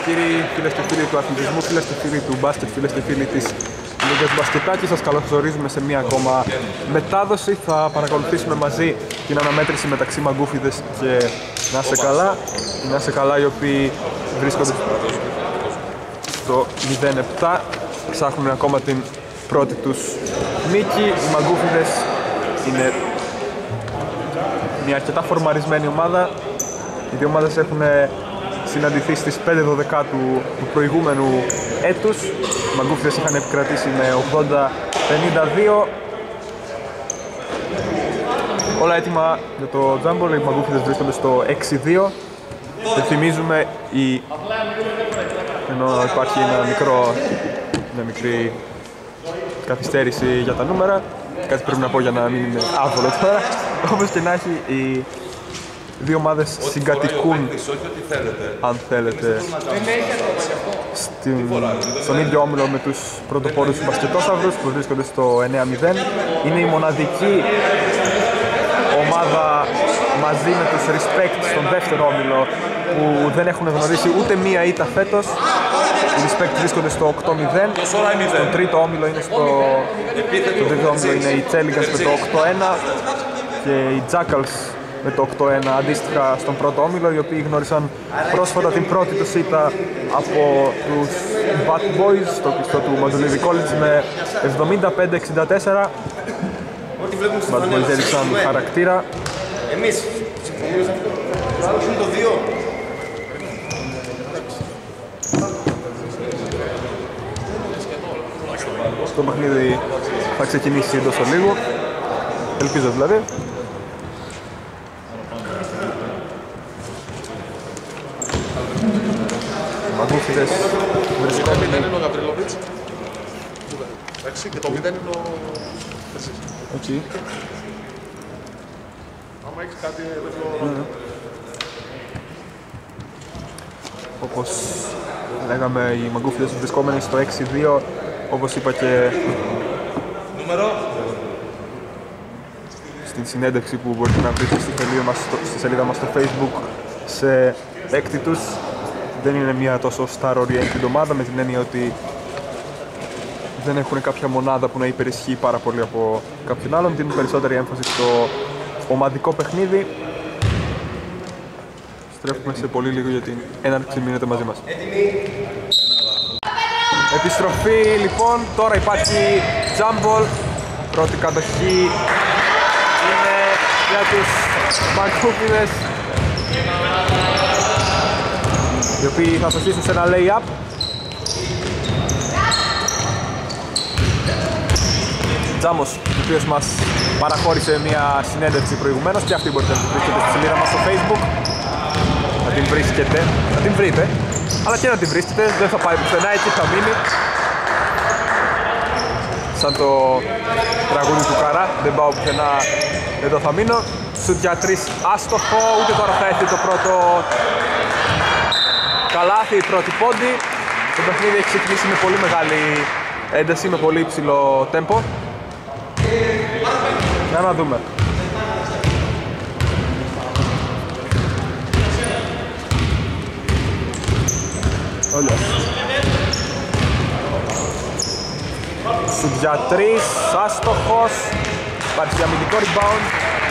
κύριοι, φίλες και φίλοι του αθλητισμού, φίλες και φίλοι του μπάσκετ, φίλες και φίλοι της Λίγκας Μπασκετάκη, σας καλωσορίζουμε σε μία ακόμα μετάδοση. Θα παρακολουθήσουμε μαζί την αναμέτρηση μεταξύ Μαγκούφιδες και Να Σε Καλά. Οι Να Σε Καλά οι οποίοι βρίσκονται στο 0-7, ψάχνουν ακόμα την πρώτη τους νίκη. Οι Μαγκούφιδες είναι μια αρκετά φορμαρισμένη ομάδα. Οι δύο ομάδες έχουν συναντηθεί στις 5-12 του προηγούμενου έτους. Οι Μαγκούφιδες είχαν επικρατήσει με 80-52. Όλα έτοιμα για το Τζάμπολ. Οι Μαγκούφιδες βρίσκονται στο 6-2. Θυμίζουμε ενώ υπάρχει μια μικρή καθυστέρηση για τα νούμερα. Κάτι πρέπει να πω για να μην είναι άβολο τώρα. Όπως και να έχει, οι δύο ομάδες συγκατοικούν, αν θέλετε, στον ίδιο όμιλο με τους πρωτοπόρους μπασκετόσαυρους που βρίσκονται στο 9-0. Είναι η μοναδική ομάδα μαζί με τους Respect στον δεύτερο όμιλο που δεν έχουν γνωρίσει ούτε μία ήττα φέτος. Οι Respect βρίσκονται στο 8-0. Στον τρίτο όμιλο είναι οι Cheligans με το 8-1 και οι Jackals με το 8-1 αντίστοιχα στον πρώτο όμιλο, οι οποίοι γνώρισαν πρόσφατα την πρώτη τους ήττα από τους Bad Boys στο πιστό του Μαντουλίδη College με 75-64. Bad Boys έδειξαν χαρακτήρα. Εμείς συμφωνούμε το 2. Το παιχνίδι θα ξεκινήσει εντός ολίγου. Ελπίζω δηλαδή. Οι Μαγκούφιδες βρίσκονται. Το 0 είναι ο Γαβριλόβιτς. Εντάξει, και το 0 είναι ο Φερσής. Οκ. Άμα έχεις κάτι δεν Όπως λέγαμε, οι Μαγκούφιδες βρισκόμενοι στο 6-2. Όπως είπα και στην συνέντευξη που μπορείτε να βρείτε στη σελίδα μας στο Facebook σε παίκτη τους, δεν είναι μια τόσο star-oriented ομάδα, με την έννοια ότι δεν έχουν κάποια μονάδα που να υπερισχύει πάρα πολύ από κάποιον άλλον. Δίνουν περισσότερη έμφαση στο ομαδικό παιχνίδι. Στρέφουμε σε πολύ λίγο για την έναρξη, μείνετε μαζί μας. Επιστροφή λοιπόν, τώρα υπάρχει Τζάμπολ. Πρώτη κατοχή είναι για τους Μαγκούφιδες, οι οποίοι θα στοχίσουν σε ένα lay-up. Τζάμος, ο οποίος μας παραχώρησε μια συνέντευξη προηγουμένως, και αυτή μπορείτε να την βρίσκετε στη σελίδα μας στο Facebook. Να την βρίσκετε, να την βρείτε, αλλά και να την βρίσκετε, δεν θα πάει πουθενά, έτσι θα μείνει. Σαν το τραγούδι του Καρά, δεν πάω πουθενά, εδώ θα μείνω. Σουτ για 3 άστοχο, ούτε τώρα θα έρθει το πρώτο καλάθι, η πρώτη πόντι. Το παιχνίδι έχει ξεκινήσει με πολύ μεγάλη ένταση, με πολύ υψηλό τέμπο. Για να δούμε. Όλος. Σουτ για 3, άστοχος. Υπάρχει αμυντικό rebound.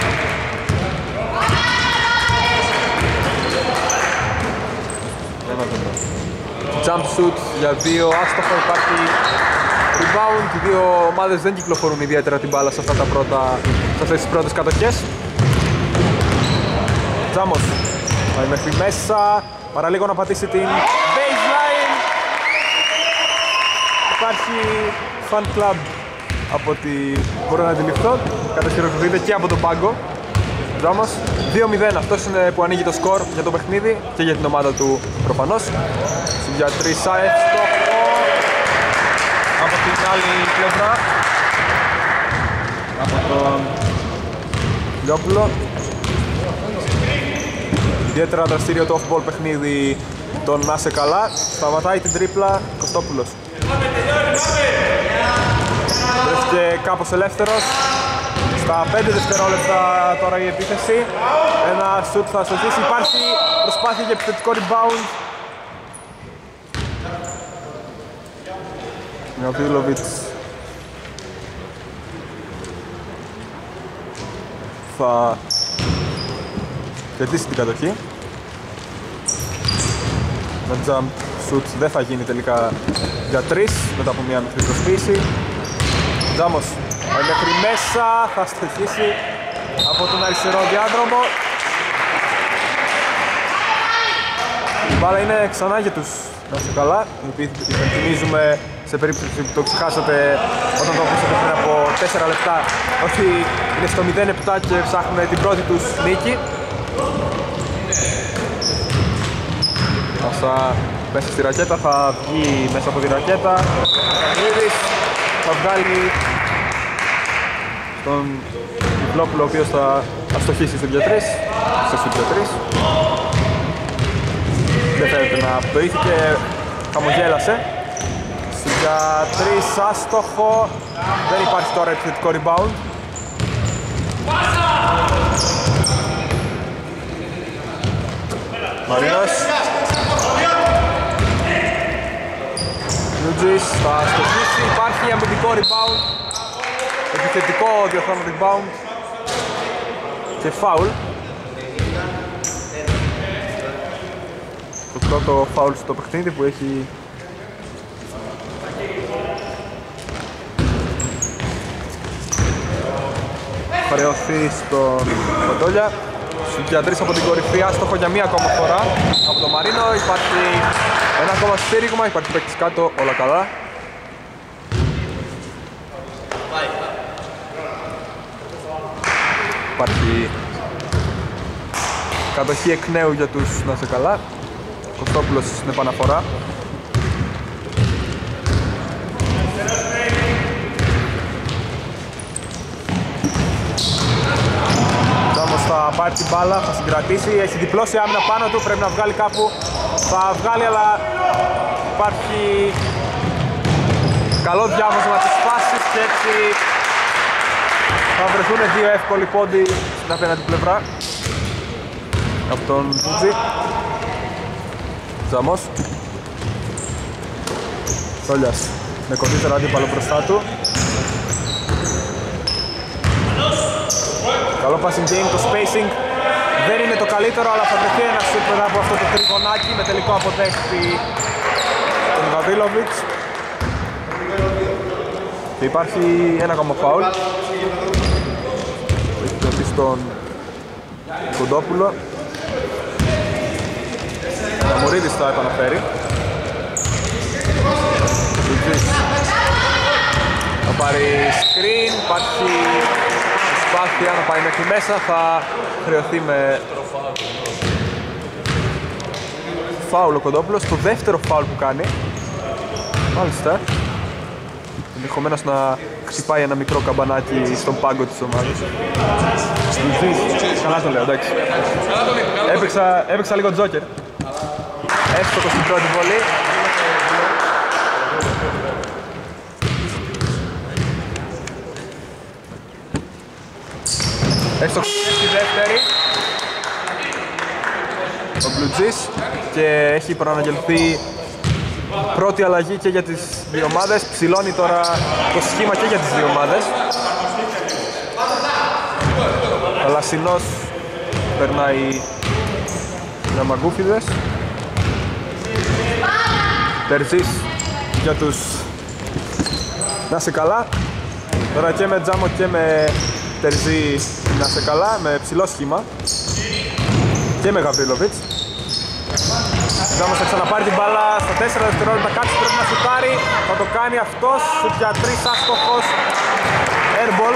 Jump shoot για 2, άστοχο, υπάρχει rebound. Οι δύο ομάδες δεν κυκλοφορούν ιδιαίτερα την μπάλα σε αυτές τις πρώτες κατοχές. Τζάμος πάει μέχρι μέσα, παραλίγο να πατήσει την baseline. Υπάρχει fan club από ό,τι μπορώ να αντιληφθώ. Κατοχυροποιείται και από τον πάγκο. Τζάμος 2-0, αυτός είναι που ανοίγει το σκορ για το παιχνίδι και για την ομάδα του προφανώς. Για 3 εύστοχο από την άλλη πλευρά, από τον Λιόπουλο. Ιδιαίτερα δραστήριο το off-ball παιχνίδι τον Να Σε Καλά. Σταματάει την τρίπλα Κωστόπουλος. Βρέθηκε κάπως ελεύθερος. Στα 5 δευτερόλεπτα τώρα η επίθεση. Ένα σουτ θα σωθήσει. Υπάρχει προσπάθεια για επιθετικό rebound. Γαβρίλοβιτς θα κερδίσει την κατοχή. Με jump shoot δεν θα γίνει τελικά για 3 μετά από μια μικρή προσποίηση. Τζάμος πάει μέχρι μέσα, θα στοχίσει από τον αριστερό διάδρομο. Η μπάλα είναι ξανά για τους να είστε καλά, οι οποίοι υπενθυμίζουμε σε περίπτωση που το ξεχάσατε όταν το ακούσατε πριν από 4 λεπτά ότι είναι στο 0-7 και ψάχνουν την πρώτη τους νίκη. Πάσα μέσα στη ρακέτα, θα βγει μέσα από τη ρακέτα. Καμπίδης θα βγάλει τον Κυκλόπουλο, ο οποίος θα αστοχίσει στο 2-3. Δεν φαίνεται να πτωήθηκε, χαμογέλασε. Για 3 άστοχο, δεν υπάρχει τώρα επιθετικό rebound. Μαρίνος Λουτζής θα αστοχίσει, υπάρχει αμυντικό rebound, επιθετικό διορθώνω rebound και foul. Το πρώτο foul στο παιχνίδι που έχει χρεωθεί στον Κοντόλια. Σουτ για 3 από την κορυφή, άστοχο για μία ακόμα φορά από τον Μαρίνο. Υπάρχει ένα ακόμα στήριγμα, υπάρχει παίκτης κάτω, όλα καλά. Υπάρχει κατοχή εκ νέου για τους να είσαι καλά. Κωστόπουλος στην επαναφορά. Θα πάρει την μπάλα, θα συγκρατήσει, έχει διπλώσει άμυνα πάνω του, πρέπει να βγάλει κάπου, θα βγάλει, αλλά υπάρχει καλό διάβασμα της φάσης και έτσι θα βρεθούν δύο εύκολοι πόντοι στην απέναντι πλευρά από τον Βούτζι. Τζαμός Τόλιας με κοντύτερο αντίπαλο μπροστά του. Καλό passing game, το spacing δεν είναι το καλύτερο, αλλά θα βρεθεί ένα σουτ μετά από αυτό το τριγωνάκι με τελικό αποτέχτη τον Γαβρίλοβιτς. Και υπάρχει ένα ακόμα φάουλ. Έχει δοθεί στον Κοντόπουλο. Ο Μωρίδης θα επαναφέρει. Θα πάρει screen, υπάρχει προσπάθεια να πάει μέχρι μέσα, θα χρεωθεί με φάουλ ο Κοντόπουλος, το δεύτερο φάουλ που κάνει. Μάλιστα. Ενδεχομένως να χτυπάει ένα μικρό καμπανάκι στον πάγκο της ομάδας. Καλά το λέω, εντάξει. Έπαιξα λίγο τζόκερ. Εύστοχο στην πρώτη βολή. Εύστοχο στη δεύτερη. Ο Μπλουτζής και έχει προαναγγελθεί πρώτη αλλαγή και για τις δύο ομάδες. Ψηλώνει τώρα το σχήμα και για τις δύο ομάδες. Ο Λασινός περνάει για Μαγκούφιδες. Τερζής για τους να σε καλά. Τώρα και με Τζάμο και με Τερζή να σε καλά, με ψηλό σχήμα. Και με Γαβρίλοβιτς. Τζάμος θα ξαναπάρει την μπάλα στα 4 δευτερόλεπτα, κάτι πρέπει να σουτάρει. Θα το κάνει αυτός, σουτ για 3, άστοχος. Airball.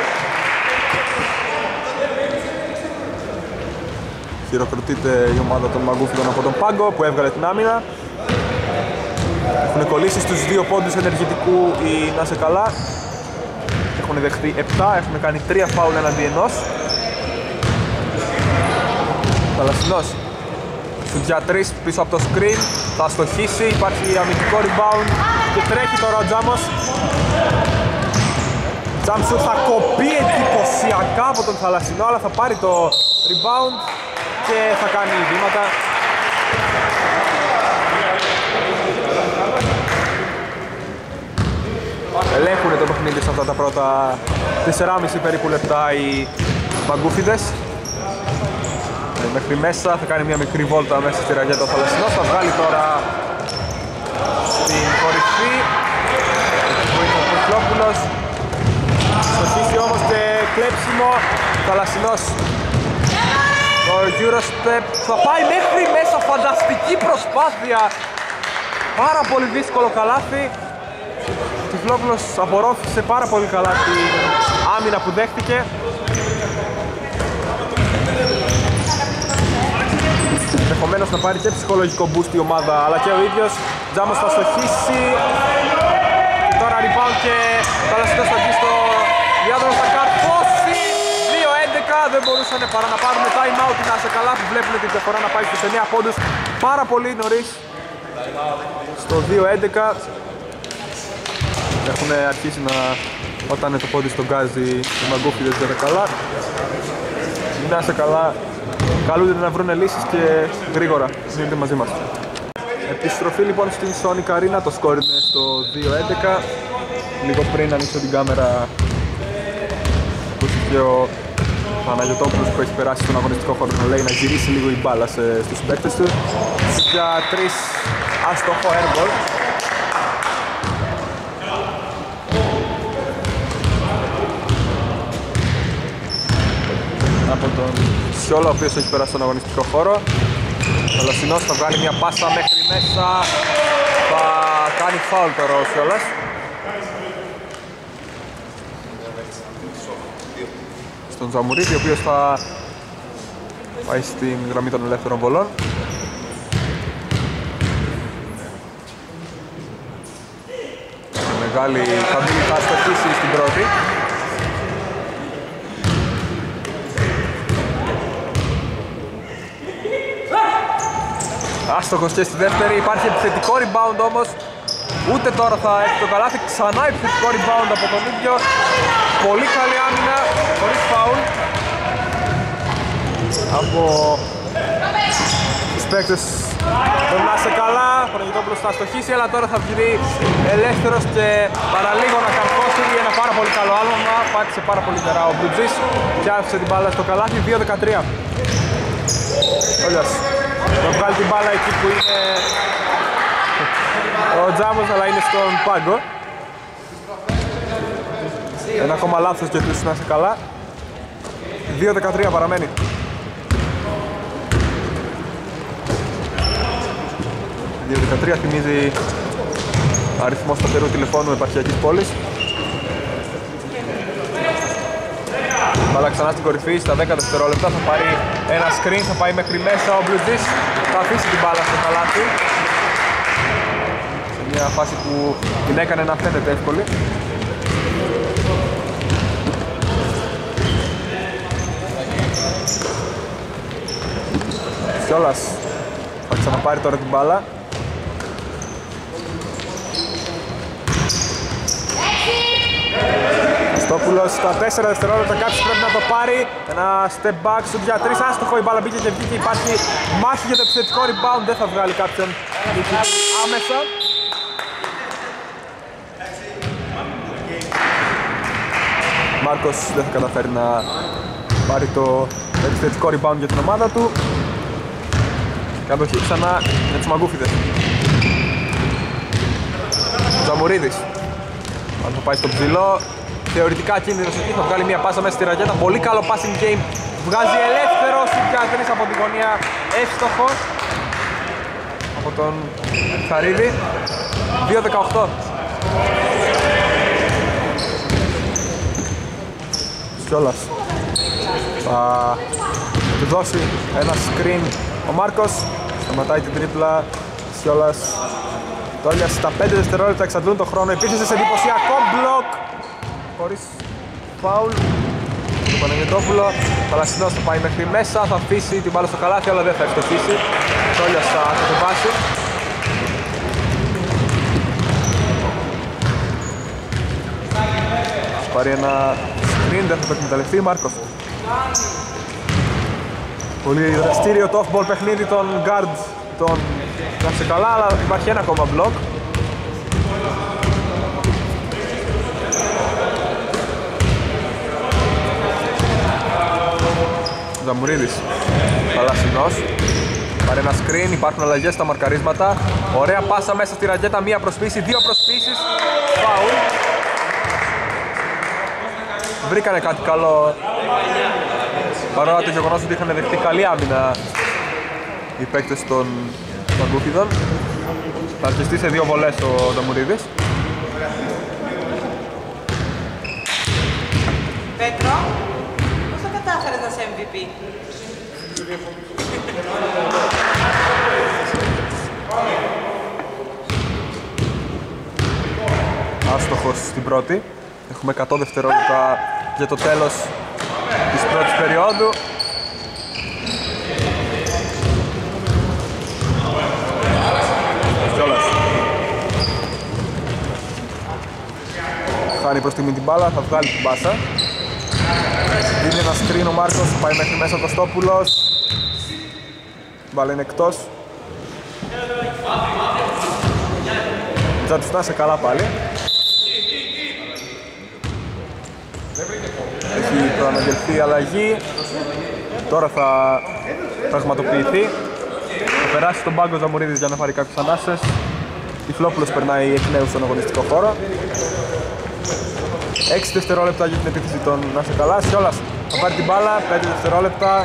Χειροκροτείται η ομάδα των Μαγκούφιδων από τον πάγκο που έβγαλε την άμυνα. Έχουν κολλήσει στους 2 πόντους ενεργητικού οι να σε καλά. Έχουν δεχτεί 7, έχουν κάνει 3 φάουλ έναντι ενός. Θαλασσινός σουτ για 3 πίσω από το screen, θα αστοχίσει, υπάρχει αμυντικό rebound και τρέχει τώρα ο Τζάμος. Jump shoot θα κοπεί εντυπωσιακά από τον Θαλασσινό, αλλά θα πάρει το rebound και θα κάνει βήματα. αυτά τα πρώτα 4,5 περίπου λεπτά οι μαγκούφιδες. Μέχρι μέσα θα κάνει μια μικρή βόλτα μέσα στη ραγέτα ο Θαλασσινός. Θα βγάλει τώρα στην κορυφή που είναι ο Κοσλόπουλος. Στοχίσει όμως και κλέψιμο. Θαλασσινός το Eurostep θα πάει μέχρι μέσα. Φανταστική προσπάθεια. Πάρα πολύ δύσκολο καλάθι. Ο Τυφλόπουλος απορρόφησε πάρα πολύ καλά την άμυνα που δέχτηκε. Ενδεχομένως να πάρει και ψυχολογικό boost η ομάδα, αλλά και ο ίδιος. Τζάμος θα στοχίσει. Και τώρα rebound και ο Θαλασσινός θα βγει στο διάδρομο, θα καρφώσει. 2-11, δεν μπορούσαν παρά να πάρουν time out. Να σε καλά που βλέπουν την διαφορά να πάει στους 9 πόντους. Πάρα πολύ νωρίς στο 2-11. Έχουν αρχίσει να, όταν το πόδι στον γκάζι οι μαγκούφιδες δεν είναι καλά. Να σε καλά, καλούνται να βρουν λύσεις και γρήγορα μείνετε μαζί μας. Επιστροφή λοιπόν στην Sonic Arena, το σκορ είναι στο 2-11. Λίγο πριν ανοίξω την κάμερα ακούστηκε ο Παναγιωτόπουλος που έχει περάσει στον αγωνιστικό χώρο να λέει να γυρίσει λίγο η μπάλα στους παίκτες του για 3 άστοχο airball. Από τον Σιόλα, ο οποίος έχει περάσει στον αγωνιστικό χώρο. Ο Θαλασσινός θα βγάλει μια πάσα μέχρι μέσα. Θα κάνει φάουλ τώρα ο Σιόλας. Στον Τζαμουρίδη, ο οποίος θα πάει στην γραμμή των ελεύθερων βολών. Μεγάλη καμπύλη θα στοχίσει στην πρώτη. Άστοχος και στη δεύτερη, υπάρχει επιθετικό rebound όμως. Ούτε τώρα θα έχει το καλάθι, ξανά επιθετικό rebound από τον ίδιο. Πολύ καλή άμυνα, χωρίς φάουλ από τους παίκτες. Τον να σε καλά, ο Παναγιωτόπουλος θα στοχίσει, αλλά τώρα θα βγει ελεύθερος και παραλίγο να καρφώσει ένα πάρα πολύ καλό άλμα. Πάτησε πάρα πολύ τερά ο Μπλουτζής και άφησε την μπάλα στο καλάθι, 2-13. Όλιας. Θα βγάλει την μπάλα εκεί που είναι ο Τζάμος, αλλά είναι στον πάγκο. Ένα ακόμα λάθος και τους να είσαι καλά. 2-13 παραμένει. 2-13 θυμίζει αριθμό σταθερού τηλεφώνου επαρχιακής πόλης. Μπάλα ξανά στην κορυφή, στα 10 δευτερόλεπτα θα πάρει ένα screen, θα πάει μέχρι μέσα ο Μπλουτζής, θα αφήσει την μπάλα στο καλάθι. Σε μια φάση που την έκανε να φαίνεται εύκολη. Σιόλας θα ξαναπάρει τώρα την μπάλα. Στόπουλος στα 4 δευτερόλεπτα, κάποιος πρέπει να το πάρει. Ένα step back, σου για 3, άστοχο, η μπάλα μπήκε και βγήκε, υπάρχει μάχη για το επιθετικό rebound, δεν θα βγάλει κάποιον άμεσα. Μάρκος δεν θα καταφέρει να πάρει το επιθετικό rebound για την ομάδα του. Κατοχή ξανά για τους μαγκούφιδες. Τζαμουρίδης, αν θα πάει στο ψηλό. Θεωρητικά κίνδυνος εκεί, θα βγάλει μια πάσα μέσα στη ρακέτα. Πολύ καλό passing game. Βγάζει ελεύθερο συμπιατρής από την γωνία. Εύστοχο από τον Χαρίδη. 2-18. Σιόλας θα του δώσει ένα screen ο Μάρκος. Σταματάει την τρίπλα. Σιόλας. Τόλιας στα 5 δευτερόλεπτα εξαντλούν τον χρόνο. Επίσης σε εντυπωσιακό μπλοκ χωρίς φάουλ του Παναγιωτόπουλο. Ο Θαλασσινός θα πάει μέχρι μέσα, θα αφήσει την μπάλα στο καλάθι, αλλά δεν θα ευστοχίσει. Τόλιας θα κατεβάσει. Θα πάρει ένα screen, δεν θα το εκμεταλλευτεί. Μάρκος. Πολύ δραστήριο το off-ball παιχνίδι των guard των να σε καλά, αλλά υπάρχει ένα ακόμα μπλοκ. Ζαμουρίδης, Θαλασσινός. Πάρει ένα screen, υπάρχουν αλλαγές στα μαρκαρίσματα. Ωραία πάσα μέσα στη ραγκέτα, μία προσποίηση, δύο προσποίησεις. Φάουλ. Βρήκανε κάτι καλό, παρόλα το γεγονός ότι είχαν δεχτεί καλή άμυνα οι παίκτες των Μαγκούφιδων. Θα αρχιστεί σε δύο βολές ο Ζαμουρίδης. Πέτρο, πώς θα κατάφερες να είσαι MVP? Άστοχος στην πρώτη. Έχουμε 100 δευτερόλεπτα για το τέλος της πρώτης περίοδου. Χάνει προς την μπάλα, θα βγάλει την πάσα. Δίνει ένα screen ο Μάρκος, πάει μέχρι μέσα ο Κωστόπουλος. Μπάλα είναι εκτός. Θα τους φτάσει καλά πάλι. Έχει προαναγγελθεί η αλλαγή. Τώρα θα πραγματοποιηθεί. Θα περάσει τον πάγκο Ζαμουρίδης για να πάρει κάποιες ανάσες. Τυφλόπουλος περνάει εκ νέου στον αγωνιστικό χώρο. 6 δευτερόλεπτα για την επίθεση των Νάσε Καλά. Σιόλας θα πάρει την μπάλα, 5 δευτερόλεπτα.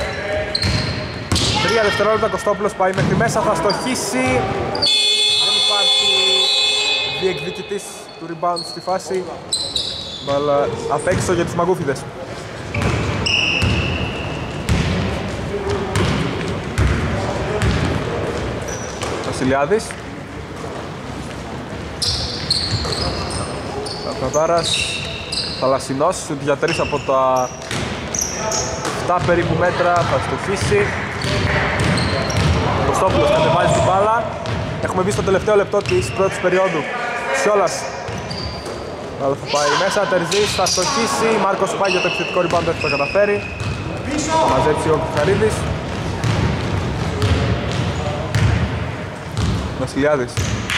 3 δευτερόλεπτα, Κωστόπουλος πάει μέχρι μέσα, θα στοχίσει. Δεν υπάρχει διεκδικητής του rebound στη φάση. Μπάλα απ' έξω για τους Μαγκούφιδες. Βασιλιάδης. Καπνατάρας. Θαλασσινός, σουτ για 3 από τα 7 περίπου μέτρα, θα στοχίσει. Κωστόπουλος κατεβάζει την μπάλα. Έχουμε μπει στο τελευταίο λεπτό της πρώτης περίοδου. Σιόλας. Αλλά θα πάει μέσα, Τερζής θα στοχίσει. Μάρκος πάει για το επιθετικό rebound, δεν θα το καταφέρει. Θα μαζέψει ο Κουτσαρίδης. Βασιλιάδης.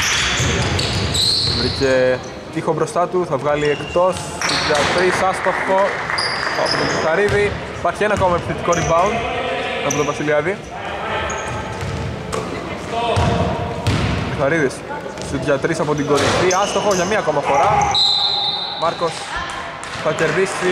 Βρήκε τείχο μπροστά του, θα βγάλει εκτός. Για 3, άστοχο από τον Κουτσαρίδη. Υπάρχει ένα ακόμα επιθετικό rebound από τον Βασιλιάδη. Κουτσαρίδης. Σουτ για 3 από την κορυφή, άστοχο για μία ακόμα φορά. Μάρκος θα κερδίσει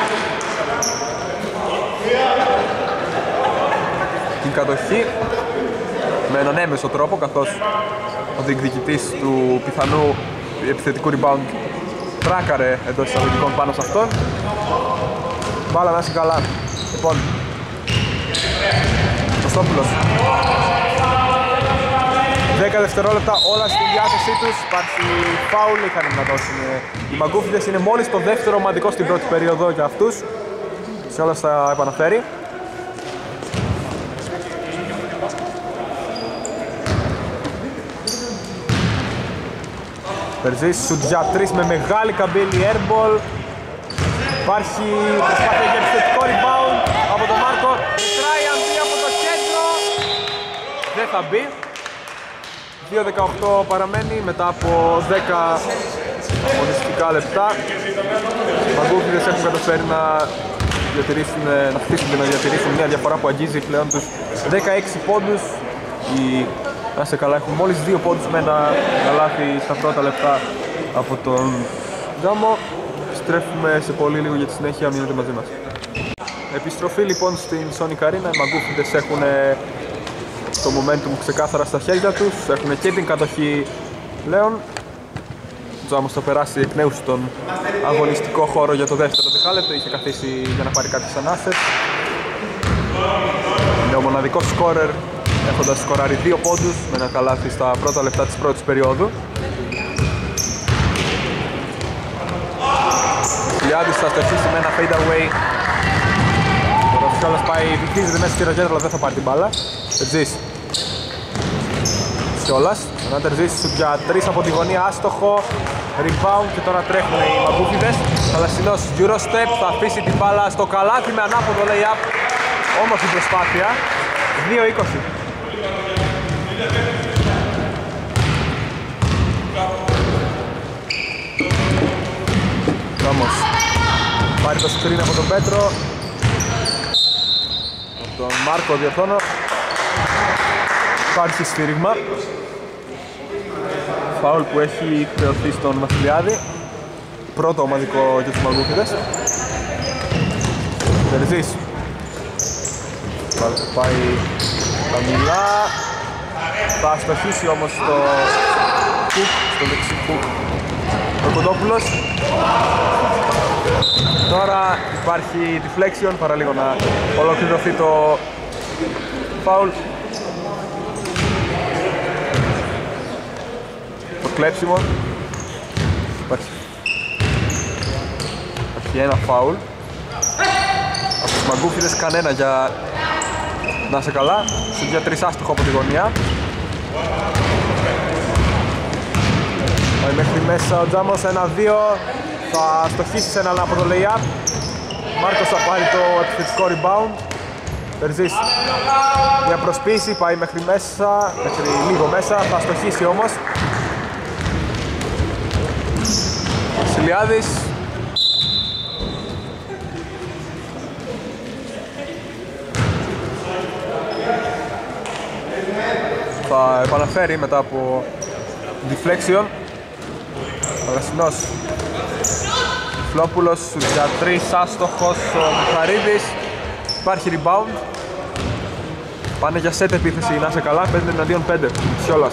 την κατοχή με έναν έμεσο τρόπο, καθώς ο διεκδικητής του πιθανού επιθετικού rebound τράκαρε εντός εισαγωγικών πάνω σε αυτόν. Μπάλα να είσαι καλά. Λοιπόν, Κωστόπουλος. 10 δευτερόλεπτα, όλα στη διάθεσή τους. Υπάρχει φάουλ, είχαν να δώσουν οι Μαγκούφιδες. Είναι μόλις το δεύτερο ομαδικό στην πρώτη περίοδο για αυτούς. Σε όλα θα επαναφέρει. Περζής, σουτ για 3 με μεγάλη καμπύλη, airball. Υπάρχει προσπάθεια για επιθετικό rebound από τον Μάρκο. Μετράει αν μπει από το κέντρο. Δεν θα μπει. 2-18 παραμένει μετά από 10 αγωνιστικά λεπτά. Οι Μαγκούφιδες έχουν καταφέρει να χτίσουν και να διατηρήσουν μια διαφορά που αγγίζει πλέον τους 16 πόντους. Οι Νάσε Καλά έχουν μόλις 2 πόντους με ένα καλάθι στα πρώτα λεπτά από τον Γκάμο. Στρέφουμε σε πολύ λίγο για τη συνέχεια, μείνετε μαζί μας. Επιστροφή λοιπόν στην Sonic Arena. Οι Μαγκούφιδες έχουν το momentum ξεκάθαρα στα χέρια τους, έχουν και την κατοχή πλέον. Ο Τζάμος θα περάσει εκ νέου στον αγωνιστικό χώρο για το δεύτερο δεκάλεπτο, είχε καθίσει για να πάρει κάποιες ανάσες. Είναι ο μοναδικός σκόρερ, έχοντας σκοράρει 2 πόντους με ένα καλάθι στα πρώτα λεπτά της πρώτης περίοδου. Βασιλιάδης θα στοχίσει με ένα fade away. Ο Ρασιόλας πάει, βυθίζεται μέσα στη ραγκέτα, αλλά δεν θα πάρει την μπάλα. Τερζής. Σιόλας. Ένα Τερζής για 3 από τη γωνία, άστοχο. Rebound και τώρα τρέχουν οι Μαγκούφιδες. Θαλασσινός Eurostep, θα αφήσει την μπάλα στο καλάθι με ανάποδο lay-up. Όμορφη προσπάθεια. 2-20. Όμως πάρει το screen από τον Πέτρο. τον Μάρκο διορθώνω. Υπάρχει σφύριγμα. Φάουλ που έχει χρεωθεί στον Βασιλιάδη. Πρώτο ομαδικό για τους Μαγκούφιδες. Τερζής. Πάει χαμηλά. Θα αστοχίσει όμως στο κουκ, στο δεξί κουκ ο Κοντόπουλος. Τώρα υπάρχει deflection, παραλίγο να ολοκληρωθεί το φάουλ. Το κλέψιμο. Υπάρχει ένα φάουλ. Από τους Μαγκούφιδες κανένα για να είσαι καλά. Για 3 άστοχο από τη γωνία. Πάει μέχρι μέσα ο Τζάμος, 1-2. Θα στοχίσει σε έναν από το lay-up. Μάρκος θα πάρει το επιθετικό rebound. Τερζής, μια προσποίηση, πάει μέχρι μέσα, μέχρι λίγο μέσα, θα στοχίσει όμως. Βασιλιάδης. Θα επαναφέρει μετά από deflection. Αγασινός. Φλόπουλος για 3, άστοχος ο Μουχαρίδης. Υπάρχει rebound. Πάνε για set επίθεση, να είσαι καλά, 5 εναντίον 5. Σιόλας.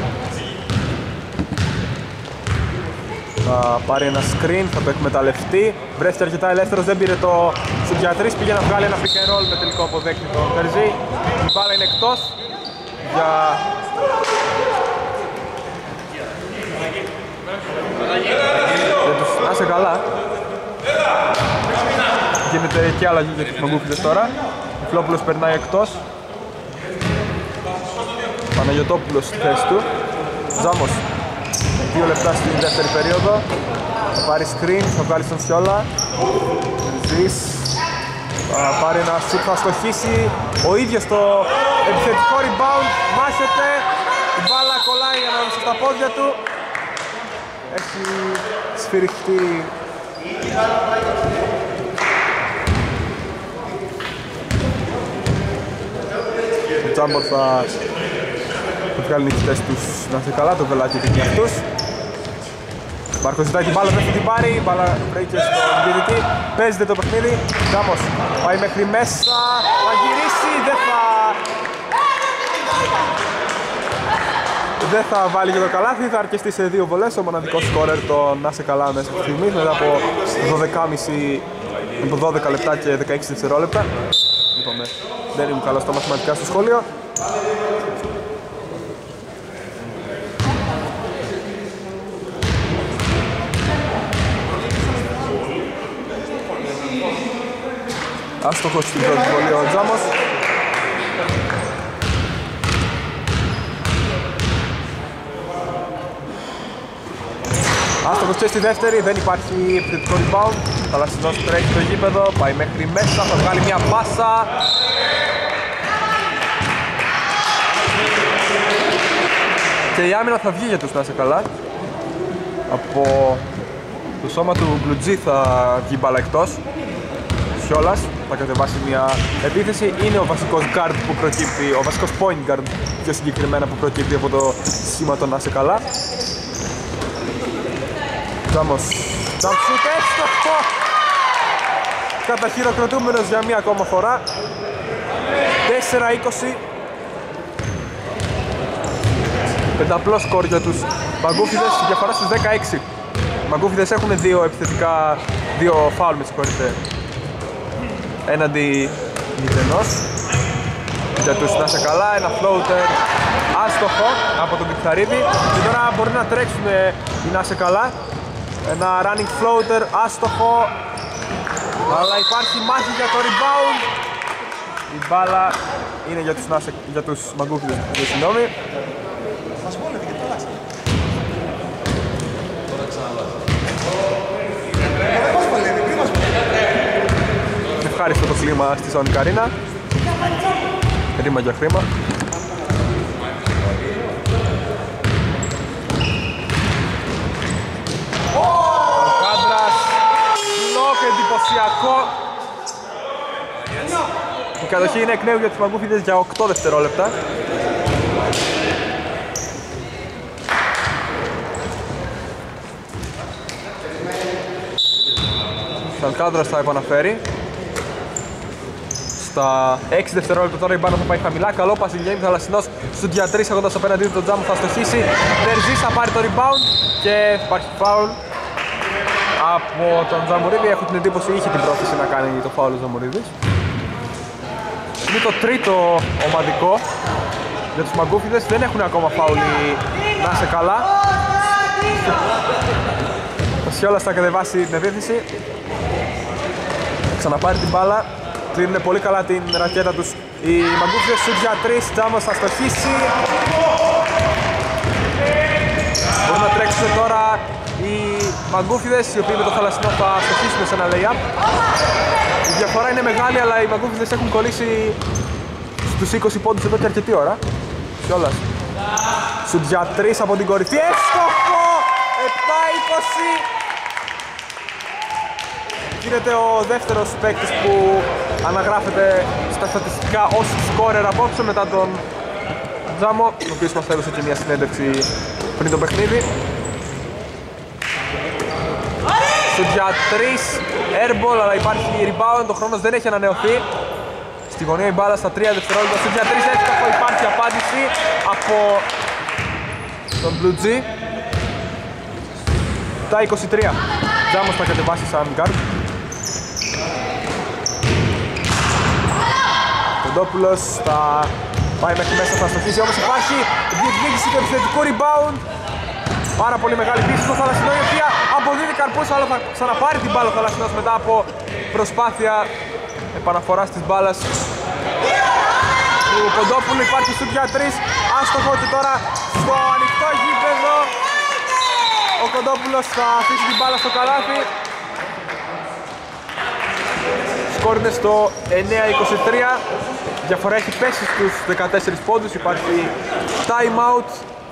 Θα πάρει ένα screen, θα το εκμεταλλευτεί. Βρέθηκε αρκετά ελεύθερος, δεν πήρε το σουτ για 3. Πήγε να βγάλει ένα pick and roll με τελικό αποδέκτη τον Τερζή. Η μπάλα είναι εκτός. Για τους, να είσαι καλά. Γίνεται και αλλαγή για τους Μαγκούφιδες τώρα. Ο Φλόπουλος περνάει εκτός. Παναγιωτόπουλος στη θέση του. Τζάμος, 2 λεπτά στην δεύτερη περίοδο. Θα πάρει screen, θα βγάλει στον Σιόλα. Ζης. Θα πάρει ένα σουτ, θα στοχίσει. Ο ίδιος το επιθετικό rebound. Μάχεται. Η μπάλα κολλάει ανάμεσα στα πόδια του. Έχει σφυριχτεί. Ο Τζάμπορ θα βγάλει νικητές τους, να είστε καλά, το βελάκι του και αυτούς. Μάρκος ζητάει την μπάλα, δεν θα την πάρει, η μπάλα βρέκει στον διαιτητή. Παίζεται το παιχνίδι, Τζάμος πάει μέχρι μέσα, θα γυρίσει, δεν θα βάλει και το καλάθι, θα αρκεστεί σε 2 βολές. Ο μοναδικός σκόρερ το να είσαι καλά μέσα στη στιγμή, μετά από 12 λεπτά και 16 δευτερόλεπτα. Είπαμε, δεν ήμουν καλά στα μαθηματικά στο σχολείο. Άστοχος στην πρώτη βολή ο Τζάμος. Άστοχος και στη δεύτερη, δεν υπάρχει επιθετικό rebound. Θαλασσινός τρέχει το γήπεδο, πάει μέχρι μέσα, θα βγάλει μια πάσα. Και η άμυνα θα βγει για τους, να είσαι καλά. Από το σώμα του Μπλουτζή θα βγει μπάλα εκτός. Σιόλας θα κατεβάσει μια επίθεση. Είναι ο βασικός guard που προκύπτει, ο βασικός point guard πιο συγκεκριμένα που προκύπτει από το σήμα το να είσαι καλά. Τζάμος, jump shoot, έστοχο! Καταχειροκροτούμενος για μία ακόμα φορά. 4-20. Πενταπλό σκορ για τους Μαγκούφιδες, διαφορά στους 16. Οι Μαγκούφιδες έχουν 2 επιθετικά, 2 φάουλ με συγχωρείτε, έναντι μηδενός. Για τους να είσαι καλά, ένα floater άστοχο από τον Πιθαρίδη. Και τώρα μπορεί να τρέξουν οι να είσαι καλά. Ένα running floater άστοχο, αλλά υπάρχει μάχη για το rebound. Η μπάλα είναι για τους Μαγκούφιδες, συγγνώμη. Ευχάριστο το κλίμα στη Σόνικα Αρίνα. Ρήμα για χρήμα. Ο Κάντρας, μπλοκ εντυπωσιακό. κατοχή είναι εκ νέου για τους Μαγκούφιδες για 8 δευτερόλεπτα. Σαλκάντρας θα επαναφέρει. Στα 6 δευτερόλεπτα τώρα η μπάνα θα πάει χαμηλά. Καλό passing game, Θαλασσινός στον για 3 έχοντας απέναντί του τον Τζάμο, θα στοχίσει. Νερζής θα πάρει το rebound και υπάρχει foul από τον Τζαμουρίδη. Έχω την εντύπωση είχε την πρόθεση να κάνει το foul ο Τζαμουρίδης. Είναι το τρίτο ομαδικό για τους Μαγκούφιδες, δεν έχουν ακόμα foul, να είσαι καλά. Ο Σιόλας θα κατεβάσει την επίθεση. Ξαναπάρει την μπάλα. Κλείνουν πολύ καλά την ρακέτα τους οι Μαγκούφιδες. Σουτ για 3, Τζάμος θα στοχίσει. Μπορούν να τρέξουν τώρα οι Μαγκούφιδες, οι οποίοι με το Θαλασσινό θα στοχίσουν σε ένα lay-up. Η διαφορά είναι μεγάλη, αλλά οι Μαγκούφιδες έχουν κολλήσει στους 20 πόντους εδώ και αρκετή ώρα. Σιόλας. Σουτ για 3 από την κορυφή. Εύστοχο! 7-20. Γίνεται ο δεύτερος παίκτης που αναγράφεται στα στατιστικά ως σκόρερ απόψε μετά τον Τζάμο, ο οποίος μας έδωσε και μια συνέντευξη πριν το παιχνίδι. Σουτ για 3, airball, αλλά υπάρχει rebound, ο χρόνος δεν έχει ανανεωθεί. Στη γωνία η μπάλα στα 3 δευτερόλεπτα, σουτ για 3, εύστοχο, υπάρχει απάντηση από τον Blue G. Τα 23, Τζάμος θα κατεβάσει σαν guard. Κοντόπουλος θα πάει μέχρι μέσα, θα στοχίσει, όμως υπάρχει διεκδίκηση του επιθετικού rebound. Πάρα πολύ μεγάλη πίεση στο Θαλασσινό, η οποία αποδίδει καρπούς, αλλά θα ξαναπάρει την μπάλα ο Θαλασσινός μετά από προσπάθεια επαναφοράς της μπάλας του Κοντόπουλου. Υπάρχει σουτ για 3, άστοχο, και τώρα στο ανοιχτό γήπεδο ο Κοντόπουλος θα αφήσει την μπάλα στο καλάθι. Σκόρ είναι στο 9-23, διαφορά έχει πέσει στους 14 πόντους, υπάρχει time out.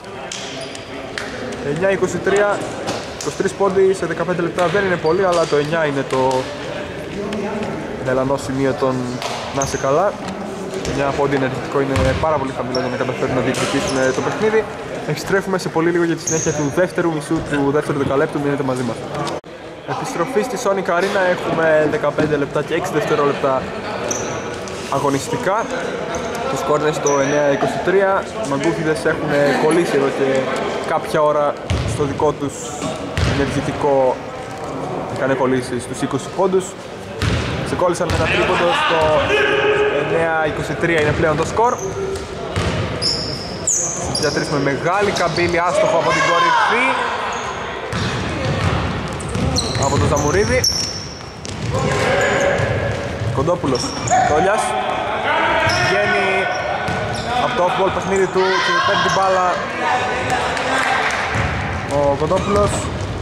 9-23, 23 πόντοι σε 15 λεπτά δεν είναι πολύ, αλλά το 9 είναι το μελανό σημείο των να είσαι καλά. 9 πόντι ενεργητικό είναι πάρα πολύ χαμηλό για να καταφέρουν να διεκδικήσουν το παιχνίδι. Επιστρέφουμε σε πολύ λίγο για τη συνέχεια του δεύτερου μισού του δεύτερου δεκαλέπτου, μείνετε μαζί μας. Επιστροφή στη Sonic Arena, έχουμε 15 λεπτά και 6 δευτερόλεπτα αγωνιστικά. Το σκορ είναι στο 9-23, οι Μαγκούφιδες έχουν κολλήσει εδώ και κάποια ώρα στο δικό τους ενεργητικό, είχαν κολλήσει στους 20 πόντους. Ξεκόλλησαν με ένα τρίποντο, στο 9-23 είναι πλέον το σκορ. Για 3 με μεγάλη καμπύλη, άστοχο από την κορυφή από τον Ζαμουρίδη. Κοντόπουλος, Τόλιας βγαίνει από το off-ball παιχνίδι του και παίρνει την μπάλα ο Κοντόπουλος.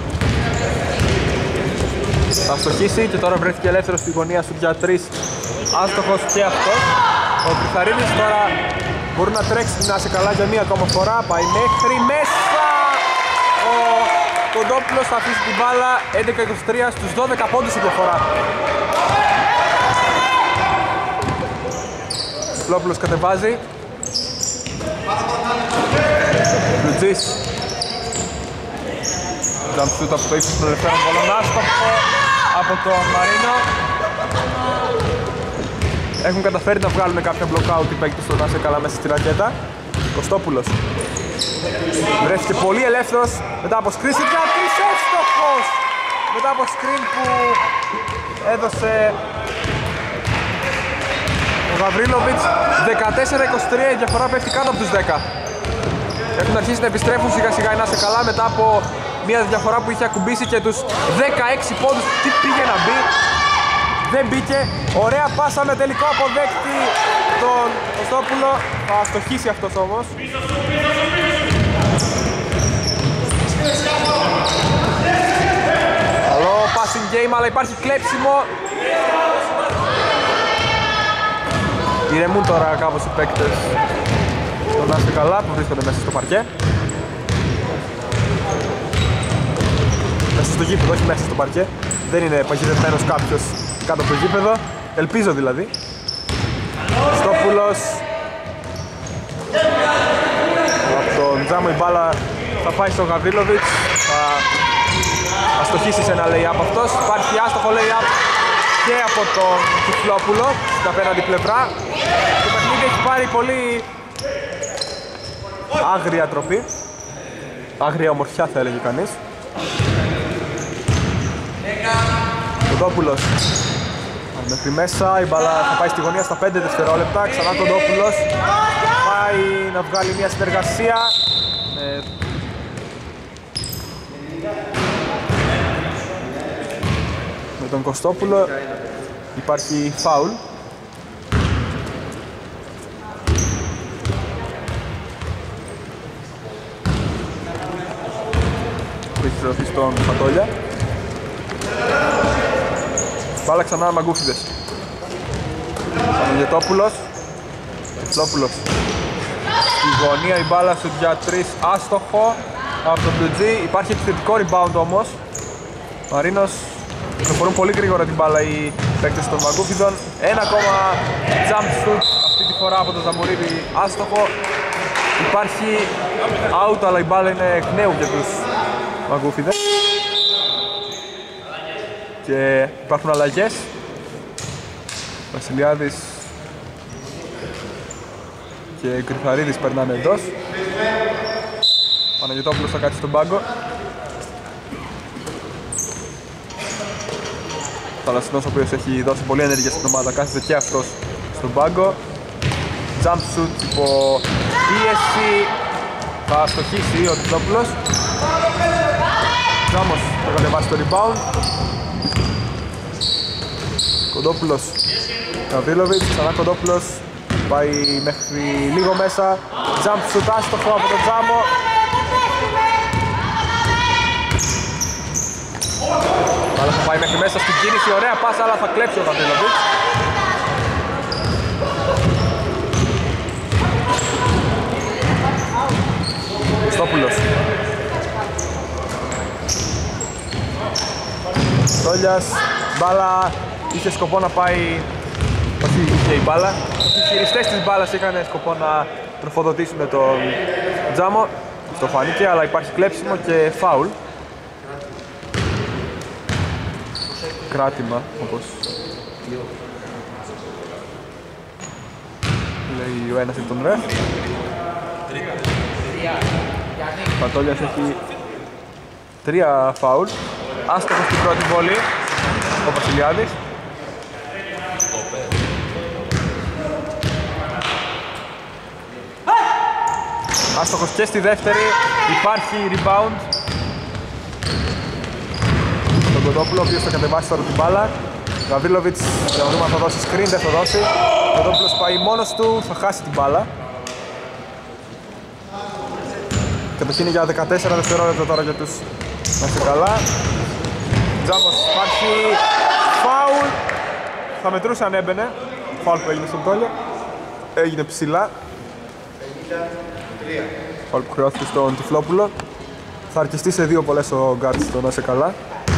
Θα στοχίσει και τώρα βρέθηκε ελεύθερος στη γωνία σου για 3, άστοχος και αυτός. Ο Τριχαρίδης τώρα μπορεί να τρέξει να είσαι καλά για μία ακόμα φορά, πάει μέχρι μέσα. Ο Κοντόπουλος θα αφήσει την μπάλα, 11-23 στους 12 πόντους η διαφορά. Λόπουλος κατεβάζει. Λουτζής. Jump shoot από το ύψος των ελευθέρων βολών, άστοχο από τον Μαρίνο. Έχουν καταφέρει να βγάλουν κάποια blockout οι παίκτες στο να είσαι καλά μέσα στη ρακέτα. Κωστόπουλος βρέθηκε πολύ ελεύθερος μετά από screen, για 3 εύστοχος μετά από screen που έδωσε ο Γαβρίλοβιτς. 14-23, η διαφορά πέφτει κάτω από τους 10. Έχουν αρχίσει να επιστρέφουν σιγά σιγά να είσαι καλά μετά από μια διαφορά που είχε ακουμπήσει και τους 16 πόντους. Τι πήγε να μπει, δεν μπήκε. Ωραία πάσα με τελικό αποδέκτη τον Κωστόπουλο. Θα στοχίσει αυτός όμως. Καλό passing game, αλλά υπάρχει κλέψιμο. Ηρεμούν τώρα κάπως οι παίκτες τον να είστε καλά που βρίσκονται μέσα στο παρκέ. Μέσα στο γήπεδο, όχι μέσα στο παρκέ. Δεν είναι παγιδευμένος κάποιος κάτω από το γήπεδο. Ελπίζω δηλαδή. Κοντόπουλος. Από τον Τζάμο η μπάλα θα πάει στον Γαβρίλοβιτς. Θα αστοχίσει σε ένα lay-up αυτός. Υπάρχει άστοχο lay-up και από τον Τυφλόπουλο στην απέναντι πλευρά. Το παιχνίδι έχει πάρει πολύ άγρια τροπή. Άγρια ομορφιά θα έλεγε κανείς. Κοντόπουλος μέχρι μέσα, η μπάλα θα πάει στη γωνία στα 5 δευτερόλεπτα. Ξανά Κοντόπουλος πάει να βγάλει μια συνεργασία με τον Κωστόπουλο. Υπάρχει φάουλ. Έχει φυρωθεί στον Πατόλια. Μπάλα ξανά Μαγκούφιδες. Παναγιωτόπουλος. Τυφλόπουλος. Στη γωνία η μπάλα σου για 3, άστοχο από τον Πλουτζή. Υπάρχει επιθετικό rebound όμως. Μαρίνος προχωρούν πολύ γρήγορα την μπάλα οι παίκτες των Μαγκούφιδων. Ένα ακόμα jump shoot αυτή τη φορά από τον Ζαμουρίδη, άστοχο. Υπάρχει out, αλλά η μπάλα είναι εκ νέου για τους Μαγκούφιδες. Και υπάρχουν αλλαγές. Βασιλιάδης και Κρυφαρίδης περνάνε εντός. Παναγιωτόπουλος θα κάτσει στον πάγκο. Θαλασσινός, ο οποίος έχει δώσει πολλή ενέργεια στην ομάδα, κάθεται και αυτός στον πάγκο. Jump shoot υπό πίεση. Θα αστοχίσει ο Τιτόπουλος. Τζάμος θα κατεβάσει το rebound. Κοντόπουλος, Γαβρίλοβιτς, ξανά Κοντόπουλος. Πάει μέχρι λίγο μέσα. Jump shoot άστοχο από τον Τζάμο. Αλλά θα πάει μέχρι μέσα στην κίνηση, ωραία πάσα, αλλά θα κλέψει ο Γαβρίλοβιτς. Κωστόπουλος. Στόλιας, μπάλα, είχε σκοπό να πάει, όχι είχε η μπάλα. Οι χειριστές της μπάλας είχαν σκοπό να τροφοδοτήσουν τον Τζάμο. Στο φάνηκε, αλλά υπάρχει κλέψιμο και φάουλ. Κράτημα, όπως λέει ο ένας από τον ρεφ. Πατόλιας έχει 3 φάουλ. Άστοχος στην πρώτη βολή ο Βασιλιάδης. Άστοχος και στη δεύτερη. Υπάρχει rebound τον Κοντόπουλο, ο οποίος θα κατεβάσει τώρα την μπάλα. Γαβρίλοβιτς, για να δούμε αν θα δώσει screen, δεν θα δώσει. Ο Κοντόπουλος πάει μόνος του, θα χάσει την μπάλα. Κατοχή για 14 δευτερόλεπτα τώρα για τους να είσαι καλά. Τζάμος, υπάρχει φάουλ. Θα μετρούσε αν έμπαινε. Φάουλ που έγινε στον Τόλια. Έγινε ψηλά. Φάουλ που χρεώθηκε στον Τυφλόπουλο. Θα αρκεστεί σε 2 πολλές ο Γκάρτς στο να είσαι καλά.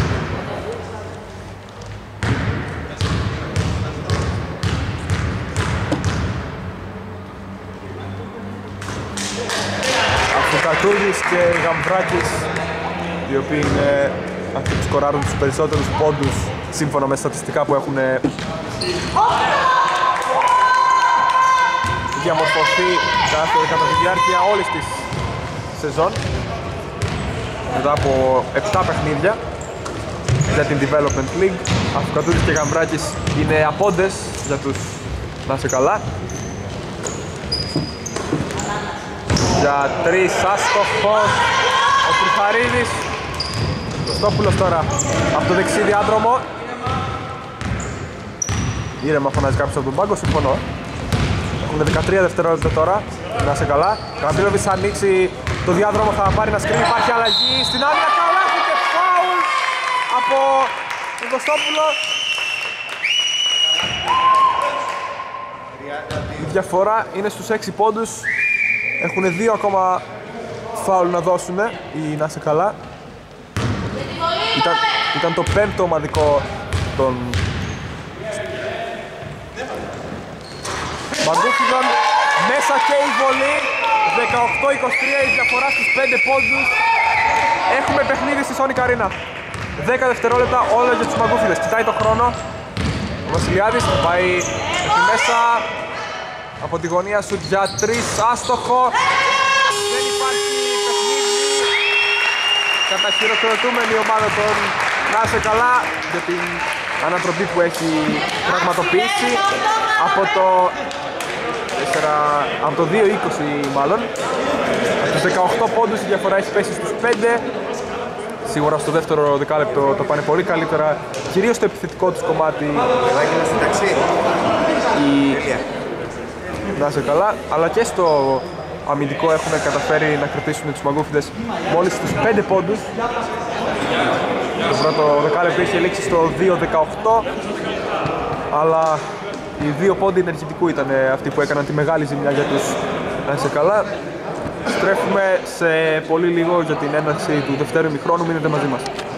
Αφρικατούργης και Γαμβράκης, οι οποίοι είναι αυτοί που σκοράρουν τους περισσότερους πόντους σύμφωνα με στατιστικά που έχουν διαμορφωθεί κατά τη διάρκεια όλης της σεζόν, μετά από 7 παιχνίδια για την Development League. Αφρικατούργης και Γαμβράκης είναι απόντες για τους να είσαι καλά. Για 3 άστοχος ο Τριχαρίδης. Κωστόπουλος τώρα από το δεξί διάδρομο. Ήρεμα φωνάζει κάποιος από τον πάγκο, συμφωνώ. Έχουμε 13 δευτερόλεπτα τώρα, να είσαι καλά. Γαβρίλοβιτς θα ανοίξει το διάδρομο, θα πάρει ένα σκριν, υπάρχει αλλαγή στην άμυνα, καλάθι και φάουλ από τον Κωστόπουλο. Η διαφορά είναι στους 6 πόντους. Έχουν 2 ακόμα φάουλ να δώσουν ή να είσαι καλά. Ήταν το 5ο ομαδικό των Μαγκούφιδων μέσα και η βολή. 18-23 η διαφορά στους 5 πόντους. Έχουμε παιχνίδι στη Sonic Arena. 10 δευτερόλεπτα όλα για τους Μαγκούφιδες. Κοιτάει το χρόνο. Ο Βασιλιάδης θα πάει εκεί μέσα. Από τη γωνία σου για 3, άστοχο. Δεν υπάρχει παιχνίδι. Καταχειροκροτούμενη η ομάδα των να είσαι καλά για την ανατροπή που έχει πραγματοποιήσει από το 2-20 μάλλον. Από τους 18 πόντους η διαφορά έχει πέσει στους 5. Σίγουρα στο δεύτερο δεκάλεπτο το πάνε πολύ καλύτερα, κυρίως στο επιθετικό τους κομμάτι. Να είσαι καλά, αλλά και στο αμυντικό έχουν καταφέρει να κρατήσουν τους Μαγκούφιδες μόλις στους 5 πόντους. Το πρώτο δεκάλεπτο είχε λήξει στο 2-18, αλλά οι 2 πόντοι ενεργητικού ήταν αυτοί που έκαναν τη μεγάλη ζημιά για τους να είσαι καλά. Στρέφουμε σε πολύ λίγο για την έναρξη του δευτέρου ημιχρόνου, μείνετε μαζί μας.